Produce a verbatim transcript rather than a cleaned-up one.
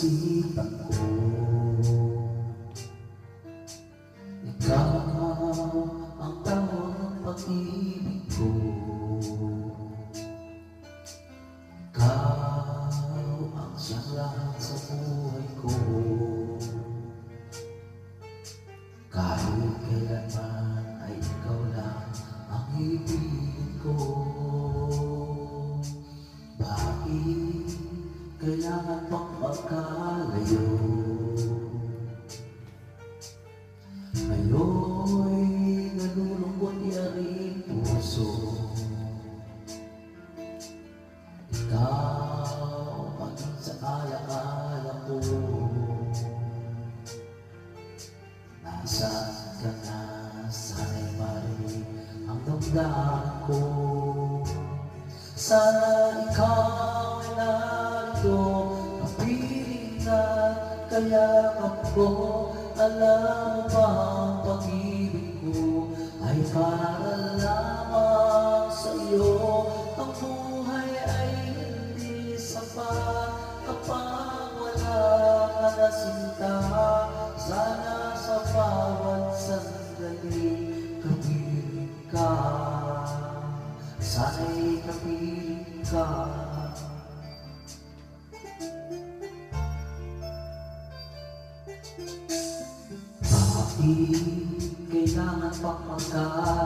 isipan ko. Ikaw ang tawang pag-ibig ko. Ikaw ang siyang lahat sa buhay ko. Kahit kailanman ay ikaw lang ang ibigin ko. Bakit kailangan pang magkalayo? Ngayon'y nalulungkot yaring puso. Ikaw maging sa alaala ko. Nasaan ka na? Sana'y marinig ang damdamin ko. Sana ikaw ay narito, kapiling na kayakap ko. Alam mo ba ang pag-ibig ko ay para lamang sa'yo. Ang buhay ay hindi sapat kapag wala ka na sinta. Sana sa bawat sandali kapiling ka. Sana'y kapiling ka. Bakit kailangan pang magkalayo?